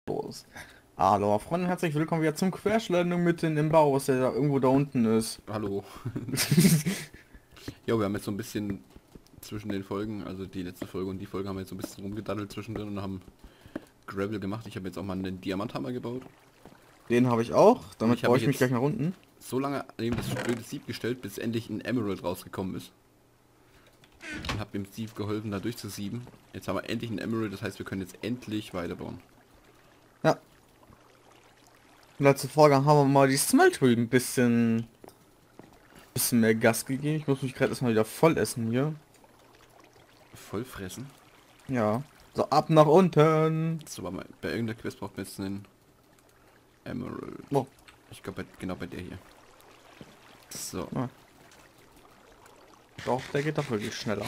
Los. Hallo Freunde, herzlich willkommen wieder zum Querschlandung mitten im Bau, der da irgendwo da unten ist. Hallo. Ja, wir haben jetzt so ein bisschen zwischen den Folgen, also die letzte Folge und die Folge haben wir jetzt so ein bisschen rumgedaddelt zwischendrin und haben Gravel gemacht. Ich habe jetzt auch mal einen Diamanthammer gebaut. Den habe ich auch, Und damit ich habe baue mich ich mich gleich jetzt nach unten. so lange neben das blöde Sieb gestellt, bis endlich ein Emerald rausgekommen ist. Und habe dem Sieb geholfen, da durchzusieben. Jetzt haben wir endlich ein Emerald, das heißt, wir können jetzt endlich weiterbauen. Ja. Letzte Folge haben wir mal die Smeltery ein bisschen mehr Gas gegeben. Ich muss mich gerade erstmal wieder voll essen hier. Voll fressen. Ja. So, ab nach unten. So, aber bei irgendeiner Quest braucht man jetzt einen Emerald. Oh. Ich glaube, genau bei der hier. So. Ah. Doch, der geht doch wirklich schneller.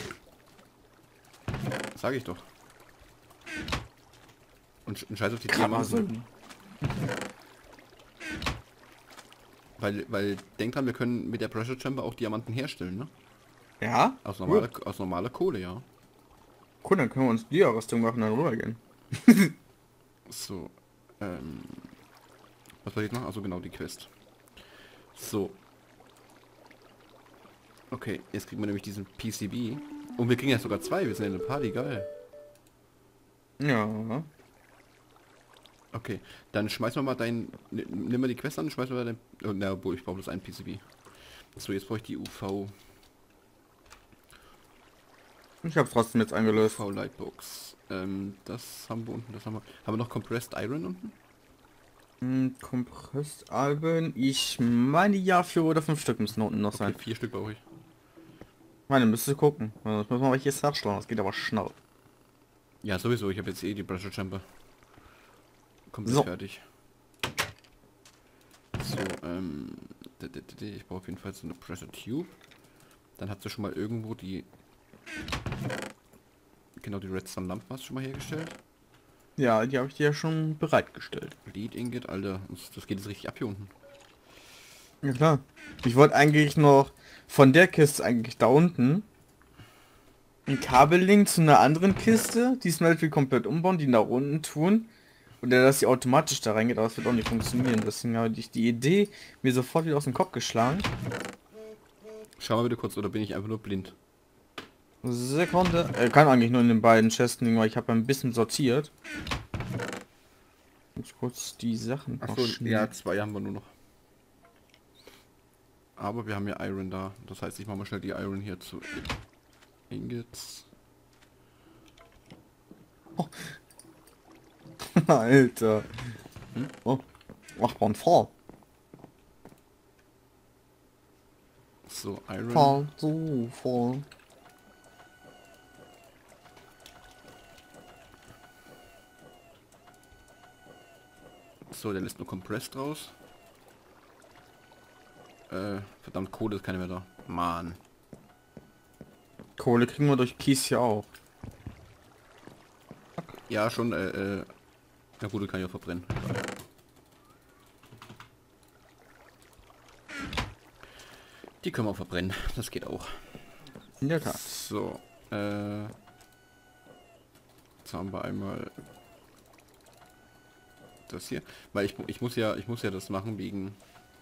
Sage ich doch. Und scheiß auf die Kramasse. Diamanten. Weil, denk dran, wir können mit der Pressure Chamber auch Diamanten herstellen, ne? Ja? Aus normaler Kohle, ja. Cool, dann können wir uns die Rüstung machen und dann rübergehen. So, was soll ich noch? Also genau, die Quest. So. Okay, jetzt kriegen wir nämlich diesen PCB. Und wir kriegen ja sogar zwei, wir sind ja eine Party, geil. Ja. Okay, dann schmeißen wir mal nimm mal die Quest an und schmeißen wir mal dein... Oh, na, obwohl, ich brauche bloß einen PCB. So, jetzt brauche ich die UV... Ich habe trotzdem jetzt eingelöst. UV Lightbox. Das haben wir unten, das haben wir... Haben wir noch Compressed Iron unten? Kompressalben. Ich meine ja, 4 oder 5 Stück müssen unten noch Okay, sein. 4 Stück brauche ich. Meine, müsste gucken. Das müssen wir mal hier nachschauen. Das geht aber schnell. Ja, sowieso, ich habe jetzt eh die Pressure Chamber. Komplett So. fertig. So, ich brauche auf jeden Fall so eine Pressure Tube. Dann hat sie schon mal irgendwo die... Genau, die Redstone Lampe hast du schon mal hergestellt. Ja, die habe ich dir ja schon bereitgestellt. Lead Ingot, Alter, das geht jetzt richtig ab hier unten. Ja klar. Ich wollte eigentlich noch von der Kiste eigentlich da unten ein Kabellink zu einer anderen Kiste, die Smeltery komplett umbauen, die nach unten tun. Und der, dass sie automatisch da reingeht, aber das wird auch nicht funktionieren. Deswegen habe ich die Idee mir sofort wieder aus dem Kopf geschlagen. Schau mal bitte kurz, oder bin ich einfach nur blind? Sekunde. Kann eigentlich nur in den beiden Chesten, weil ich habe ein bisschen sortiert. Muss kurz die Sachen Achso, ja, 2 haben wir nur noch. Aber wir haben ja Iron da. Das heißt, ich mache mal schnell die Iron hier zu Ingots. Oh. Alter. Hm? Oh. Macht man voll. So, Iron. Voll, so voll. So, der lässt nur Compressed raus. Verdammt, Kohle ist keine mehr da. Mann. Kohle kriegen wir durch Kies hier auch. Ja, schon, na gut, kann ich auch verbrennen. Die können wir auch verbrennen. Das geht auch. Ja klar. So, jetzt haben wir einmal das hier. Weil ich muss ja das machen wegen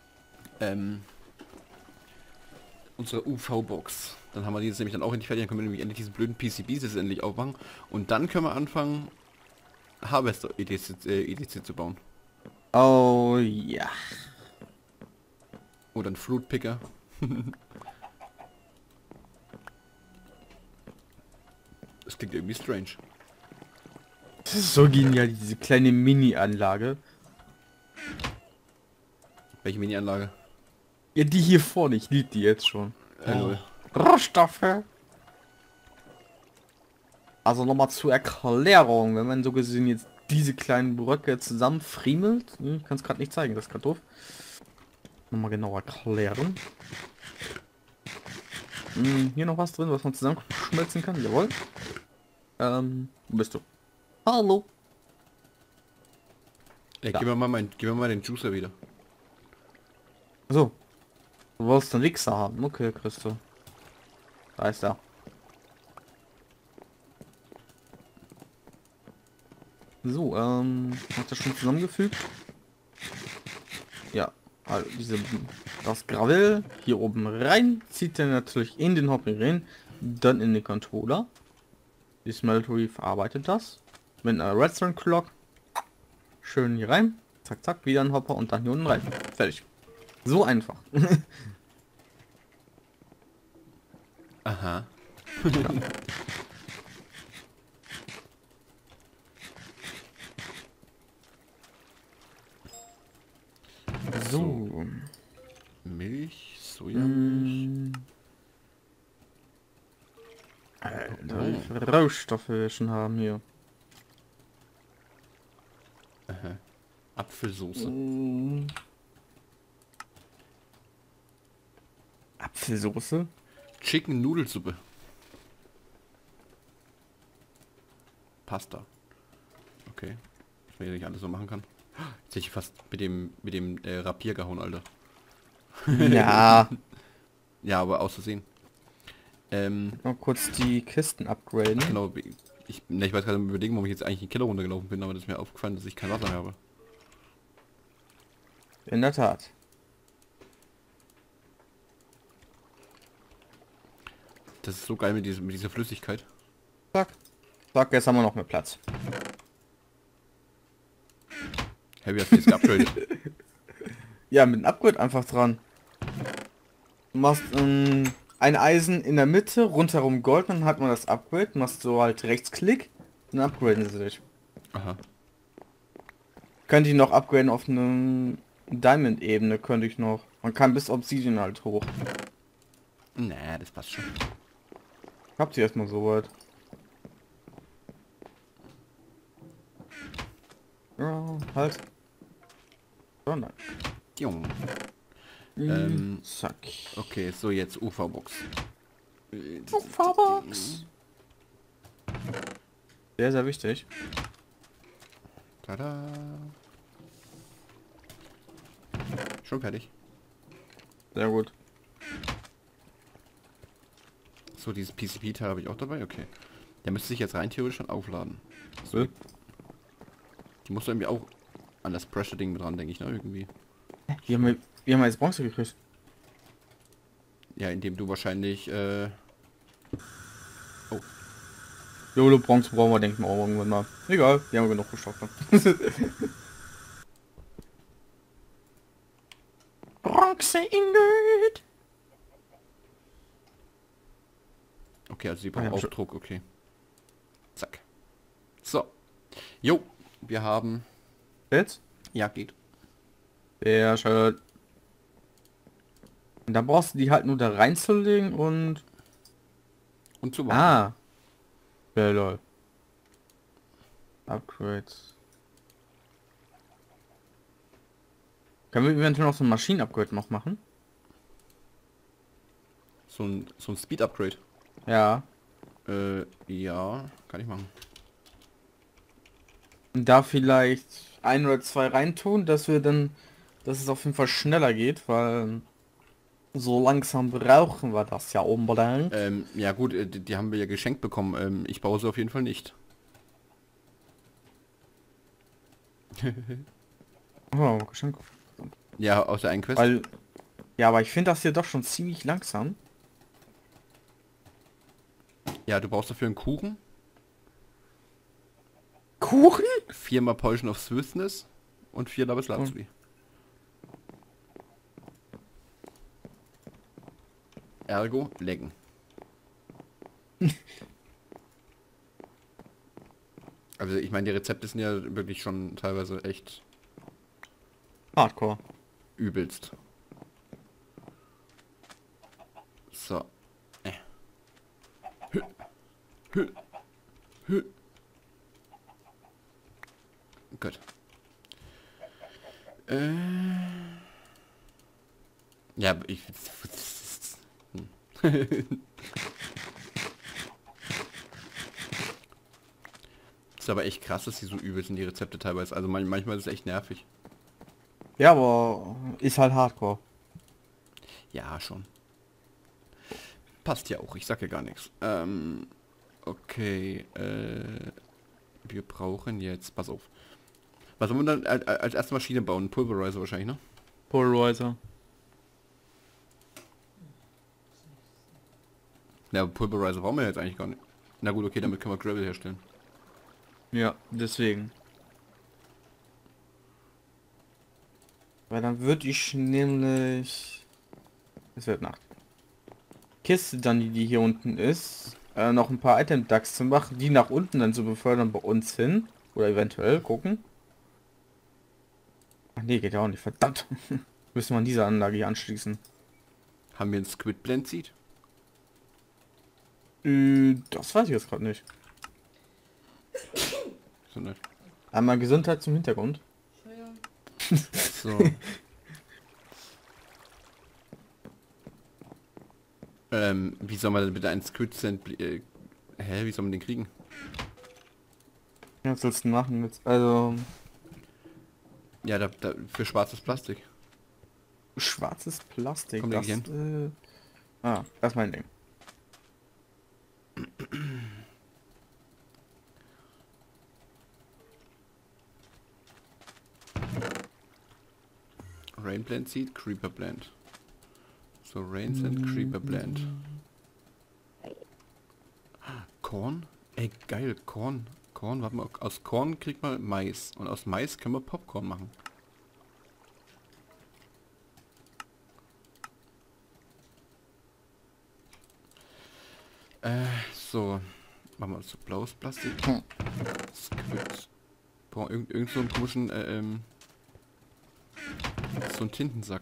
unsere UV-Box. Dann haben wir die jetzt nämlich dann auch endlich fertig, dann können wir nämlich endlich diesen blöden PCBs jetzt endlich aufmachen. Und dann können wir anfangen, Harvester EDC zu bauen. Oh ja. Oder ein Fruit Picker. Das klingt irgendwie strange. Das ist so genial, diese kleine Mini-Anlage. Welche Mini-Anlage? Ja, die hier vorne, ich liebe die jetzt schon. Oh. Rohstoffe. Also nochmal zur Erklärung, wenn man so gesehen jetzt diese kleinen Bröcke zusammenfriemelt, ich kann es gerade nicht zeigen, das ist gerade doof. Nochmal genau erklären. Hier noch was drin, was man zusammenschmelzen kann, jawohl. Wo bist du? Hallo. Ey, Da. gib mir mal den Juicer wieder. So. Du wolltest einen Wichser haben. Okay, Christo. Da ist er. So, hat das schon zusammengefügt? Ja, also das Gravel hier oben rein, zieht er natürlich in den Hopper rein, dann in den Controller. Die Smeltery verarbeitet das mit einer Redstone Clock. Schön hier rein, zack zack, wieder ein Hopper und dann hier unten rein. Fertig. So einfach. Aha. So. Milch, Sojamilch. Alter, wie viele Rohstoffe wir schon haben hier. Aha. Apfelsoße. Apfelsoße? Chicken Nudelsuppe. Pasta. Okay. Was man hier nicht alles so machen kann. Jetzt hätte ich fast mit dem Rapier gehauen, Alter. Ja. Ja, aber aus Versehen. Mal kurz die Kisten upgraden. Genau, ich weiß gerade im Überlegen, warum ich jetzt eigentlich in den Keller runtergelaufen bin, aber das ist mir aufgefallen, dass ich kein Wasser mehr habe. In der Tat. Das ist so geil mit dieser Flüssigkeit. Zack. Zack, jetzt haben wir noch mehr Platz. Hey, wie hast du jetzt geupgradet? Ja, mit dem Upgrade einfach dran. Du machst ein Eisen in der Mitte, rundherum Gold, dann hat man das Upgrade, machst du halt Rechtsklick, dann upgraden sie sich. Aha. Könnte ich noch upgraden auf eine Diamond-Ebene, könnte ich noch. Man kann bis Obsidian halt hoch. Nee, das passt schon. Habt ihr erstmal so weit. Ja, halt. Oh nein. Jung. Zack. Okay, so jetzt UV-Box. UV-Box. Sehr, sehr wichtig. Tada. Schon fertig. Sehr gut. So, dieses PCP-Teil habe ich auch dabei, okay. Der müsste sich jetzt rein theoretisch schon aufladen. So. Die muss irgendwie auch an das Pressure-Ding mit dran, denke ich, ne, irgendwie. Wir haben jetzt Bronze gekriegt. Ja, indem du wahrscheinlich, Oh. Jolo, Bronze brauchen wir, denken wir auch irgendwann mal. Egal, wir haben genug Rohstoffe. Bronze Ingot. Okay, also die Ah, ja, braucht auch schon. Druck, okay. Zack. So. Jo, wir haben... Jetzt? Ja, geht. Sehr schön. Und da brauchst du die halt nur da reinzulegen und... Und zu warten. Ah. Ja, lol. Upgrades. Können wir eventuell noch so ein Maschinen-Upgrade noch machen? So ein Speed-Upgrade. Ja. Ja, kann ich machen. Und da vielleicht ein oder zwei reintun, dass es auf jeden Fall schneller geht, weil so langsam brauchen wir das ja unbedingt. Ja gut, die haben wir ja geschenkt bekommen. Ich baue sie auf jeden Fall nicht. Oh, Geschenk. Ja, aus der einen Quest. Weil, ja, aber ich finde das hier doch schon ziemlich langsam. Ja, du brauchst dafür einen Kuchen. Kuchen? 4 mal Potion of Swiftness und 4 Lapis Lazuli. Ergo, lecken. Also ich meine, die Rezepte sind ja wirklich schon teilweise echt Hardcore. übelst. So. Hü. Hü. Hü. Gut. Ja, ich... Ist aber echt krass, dass die so übel sind, die Rezepte teilweise. Also manchmal ist es echt nervig. Ja, aber ist halt Hardcore. Ja, schon. Passt ja auch, ich sag ja gar nichts. Okay, Wir brauchen jetzt, pass auf. Was wollen wir dann als erste Maschine bauen? Pulverizer wahrscheinlich, ne? Polarizer. Ja, aber Pulverizer brauchen wir jetzt eigentlich gar nicht. Na gut, okay, damit können wir Gravel herstellen. Ja, deswegen. Weil dann würde ich nämlich... Es wird Nacht. Kiste dann, die hier unten ist, noch ein paar Item-Ducks zu machen, die nach unten dann zu befördern bei uns hin. Oder eventuell gucken. Ach nee, geht ja auch nicht. Verdammt. Müssen wir an diese Anlage hier anschließen. Haben wir ein Squid Blend Seed? Das weiß ich jetzt gerade nicht. So nicht. Einmal Gesundheit zum Hintergrund. So. Wie soll man denn bitte einen Squid Sand... wie soll man den kriegen? Ja, was sollst du machen jetzt? Also... Ja, für schwarzes Plastik. Schwarzes Plastik. Komm, Das, das ist mein Ding. Rain Blend Seed, Creeper Blend. So, Rain Sand, Creeper Blend. Korn? Ey, geil, Korn. Korn, warte mal, aus Korn kriegt man Mais. Und aus Mais können wir Popcorn machen. So. Machen wir so blaues Plastik. Squid. Boah, irgend so einen komischen, so ein Tintensack.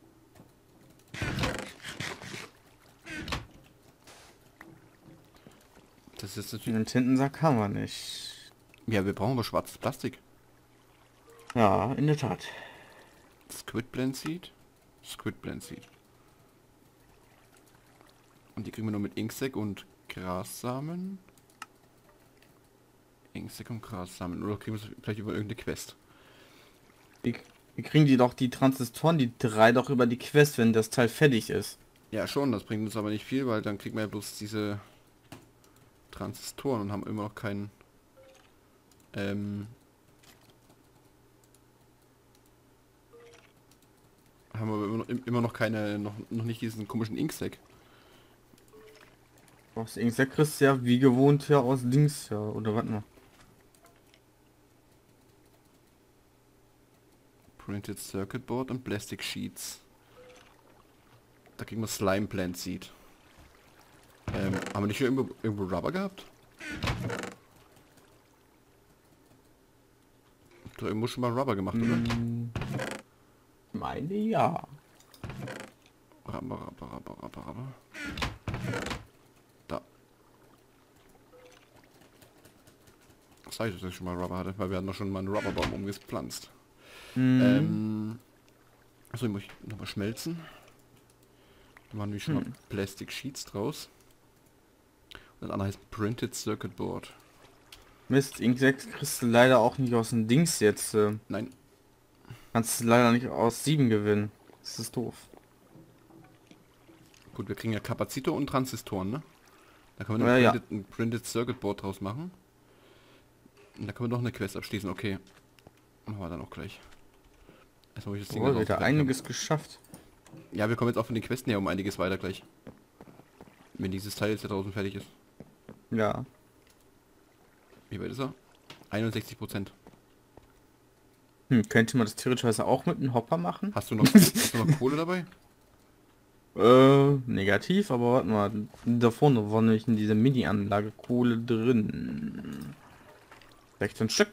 Das ist natürlich... Den Tintensack haben wir nicht. Ja, wir brauchen aber schwarzes Plastik. Ja, in der Tat. Squid Blend Seed. Squid Blend Seed. Und die kriegen wir nur mit Inksack und Grassamen. Inksack und Grassamen. Oder kriegen wir es vielleicht über irgendeine Quest. Wir kriegen die doch, die Transistoren, die 3 doch über die Quest, wenn das Teil fertig ist. Ja schon, das bringt uns aber nicht viel, weil dann kriegen wir ja bloß diese Transistoren und haben immer noch keinen... haben wir immer noch keine, noch nicht diesen komischen Inksack. Aus Inksack kriegst du ja wie gewohnt ja aus Dings, ja, oder warte mal. Printed Circuit Board und Plastic Sheets. Da kriegen wir Slime Plant Seed. Haben wir nicht hier irgendwo Rubber gehabt? Doch irgendwo schon mal Rubber gemacht, oder? Meine ja. Rubber. Da. Das sag ich, dass ich schon mal Rubber hatte, weil wir hatten doch schon mal einen Rubberbaum umgepflanzt. Also ich muss nochmal schmelzen. Da machen wir schon mal Plastic Sheets draus. Und das andere heißt Printed Circuit Board. Mist, Inksack kriegst du leider auch nicht aus dem Dings jetzt. Nein. Kannst du leider nicht aus 7 gewinnen. Das ist doof. Gut, wir kriegen ja Kapazitor und Transistoren, ne? Da können wir ein Printed Circuit Board draus machen. Und da können wir noch eine Quest abschließen, okay. Machen wir dann auch gleich. Erstmal ich das Ding wieder einiges geschafft. Ja, wir kommen jetzt auch von den Questen her um einiges weiter gleich. Wenn dieses Teil jetzt da draußen fertig ist. Ja. Wie weit ist er? 61%. Könnte man das theoretischerweise auch mit einem Hopper machen? Hast du noch Kohle dabei? Negativ, aber warte mal. Da vorne war nämlich in dieser Mini-Anlage Kohle drin. 16 Stück.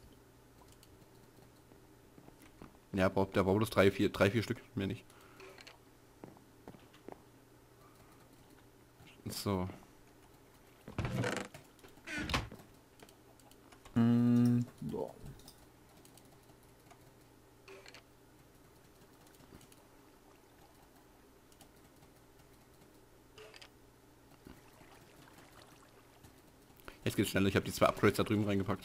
Ja, der braucht bloß 3-4 Stück, mehr nicht. So. So. Jetzt geht's schneller, ich habe die 2 Upgrades da drüben reingepackt.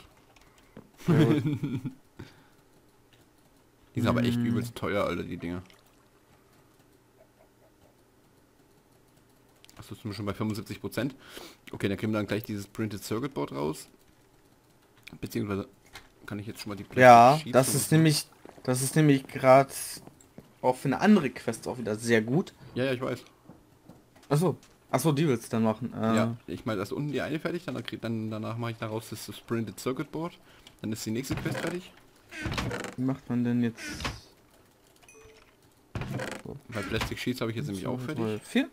Die sind aber echt übelst teuer, Alter, die Dinger. Achso, sind wir schon bei 75%. Okay, dann kriegen wir dann gleich dieses Printed Circuit Board raus. Beziehungsweise kann ich jetzt schon mal die Plastic Ja, Sheets das ist nämlich gerade auch für eine andere Quest auch wieder sehr gut. Ja, ich weiß. Achso. Achso, die willst du dann machen. Ja, ich meine, das unten die eine fertig, danach mache ich daraus das Sprinted Circuit Board. Dann ist die nächste Quest fertig. Wie macht man denn jetzt? So. Bei Plastic Sheets habe ich jetzt nämlich auch fertig. 4.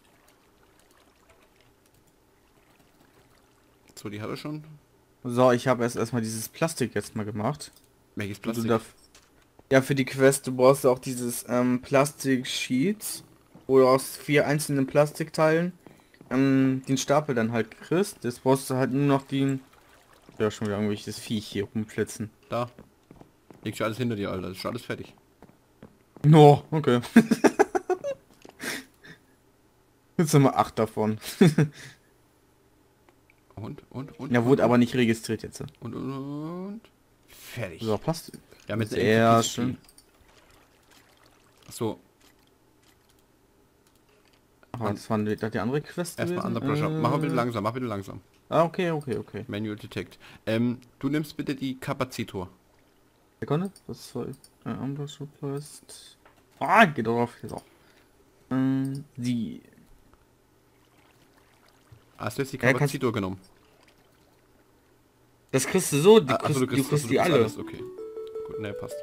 So, die hat er schon. So, ich habe erstmal dieses Plastik jetzt mal gemacht. Welches Plastik? Ja, für die Quest, du brauchst auch dieses Plastik-Sheets, wo du aus 4 einzelnen Plastikteilen den Stapel dann halt kriegst. Das brauchst du halt nur noch den... Ja, schon wieder irgendwelches Viech hier rumflitzen. Da. Liegt schon alles hinter dir, Alter. Das ist schon alles fertig. No, okay. Jetzt haben wir 8 davon. Und? Ja, wurde aber nicht registriert jetzt. Und. Fertig. So, Plastik. Ja, mit sehr schön. So. Ah, das war die andere Quest. Erstmal Under Pressure. Mach bitte langsam, mach bitte langsam. Ah, okay. Manual Detect. Du nimmst bitte die Kapazitor. Sekunde, was soll Ambush Request? Ah, geht drauf. Jetzt auch. Die. Hast du jetzt die Kapazitor genommen? Das kriegst du so, du kriegst die alle. Alles, okay. Gut, ne, passt.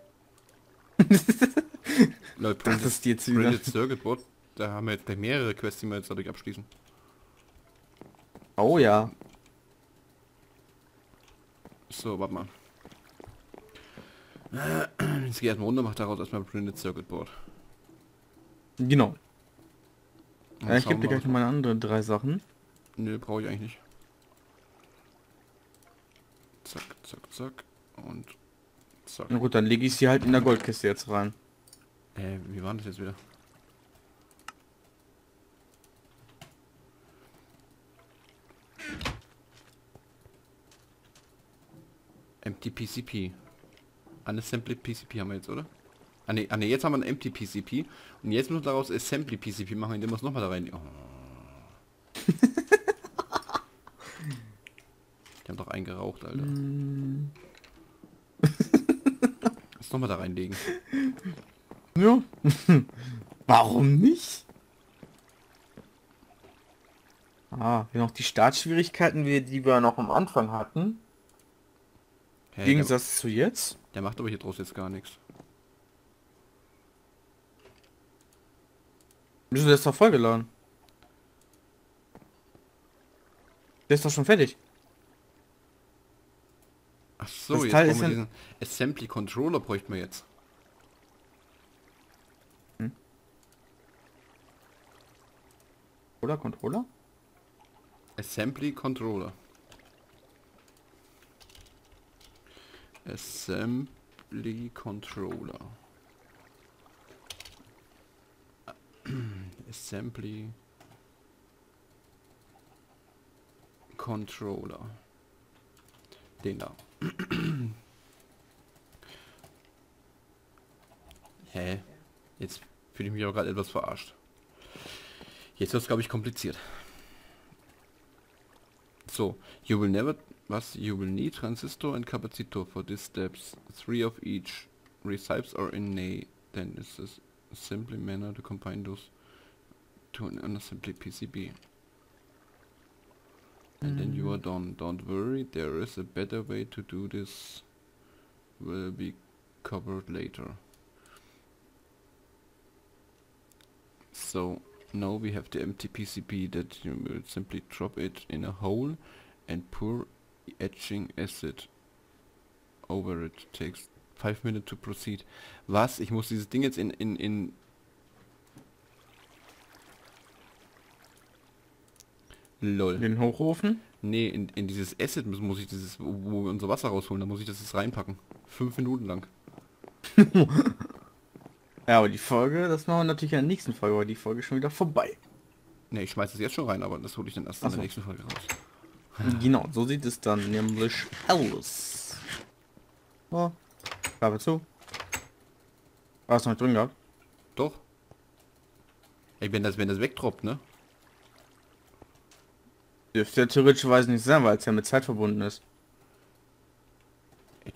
Leute, das ist jetzt wieder. Printed Circuit Board, da haben wir jetzt gleich mehrere Quests, die wir jetzt dadurch abschließen. Oh ja. So, warte mal. Jetzt geh erstmal runter, mach daraus erstmal Printed Circuit Board. Genau. Ja, ich gebe dir gleich noch meine anderen 3 Sachen. Nö, brauche ich eigentlich nicht. Zack, zack, zack. Und zack. Na gut, dann lege ich sie halt in der Goldkiste jetzt rein. Wie war das jetzt wieder? Empty PCP. Unassembled PCP haben wir jetzt, oder? Ah ne, jetzt haben wir ein Empty PCP. Und jetzt müssen wir daraus Assembly PCP machen, indem wir es nochmal da rein... Oh. Die haben doch eingeraucht, Alter. Das nochmal da reinlegen. Ja. Warum nicht? Ah, wir noch die Startschwierigkeiten, die wir noch am Anfang hatten. Im Gegensatz zu jetzt. Der macht aber hier draus jetzt gar nichts. Wieso, der ist doch vollgeladen? Der ist doch schon fertig. Ach so, das jetzt Teil brauchen wir ist diesen Assembly Controller bräuchten wir jetzt. Oder Controller? Assembly Controller. Assembly Controller. Assembly Controller. Den da. Hä? Jetzt fühle ich mich auch gerade etwas verarscht. Jetzt wird es, glaube ich, kompliziert. So, you will need transistor and capacitor for these steps. 3 of each. Recipes are in A. Then it's a simple manner to combine those to an unassembly PCB. And then you are done. Don't worry, there is a better way to do this. Will be covered later. So now we have the empty PCB that you will simply drop it in a hole and pour etching acid over it. Takes 5 minutes to proceed. Was? Ich muss dieses Ding jetzt in LOL. Den Hochofen? Nee, in dieses Acid muss ich dieses, wo wir unser Wasser rausholen, da muss ich das jetzt reinpacken. 5 Minuten lang. Ja, aber die Folge, das machen wir natürlich in der nächsten Folge, aber die Folge ist schon wieder vorbei. Ne, ich schmeiß es jetzt schon rein, aber das hole ich dann erst in der nächsten Folge raus. Genau, so sieht es dann nämlich aus. Oh, Klappe zu. War es noch nicht drin gehabt? Doch. Ey, wenn das wegdroppt, ne? Dürfte ja theoretischerweise nicht sein, weil es ja mit Zeit verbunden ist.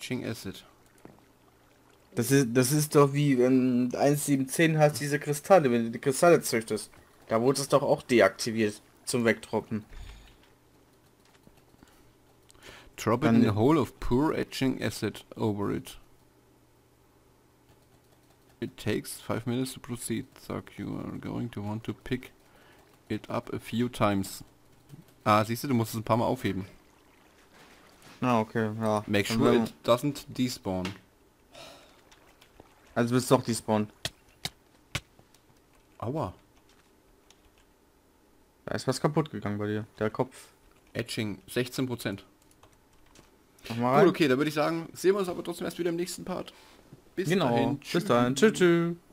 Etching Acid. Das ist doch wie, wenn 1.7.10 hast diese Kristalle, wenn du die Kristalle züchtest. Da wurde es doch auch deaktiviert zum Wegdroppen. Drop it in a hole of pure etching acid over it. It takes 5 minutes to proceed. Sag, you are going to want to pick it up a few times. Ah, siehst du musst es ein paar Mal aufheben. Ah, okay, ja. Make sure it doesn't despawn. Also bist doch despawn. Aua. Da ist was kaputt gegangen bei dir. Der Kopf. Etching 16%. Mach mal rein. Gut, okay, dann würde ich sagen, sehen wir uns aber trotzdem erst wieder im nächsten Part. Bis dahin. Bis dahin. Tschüss.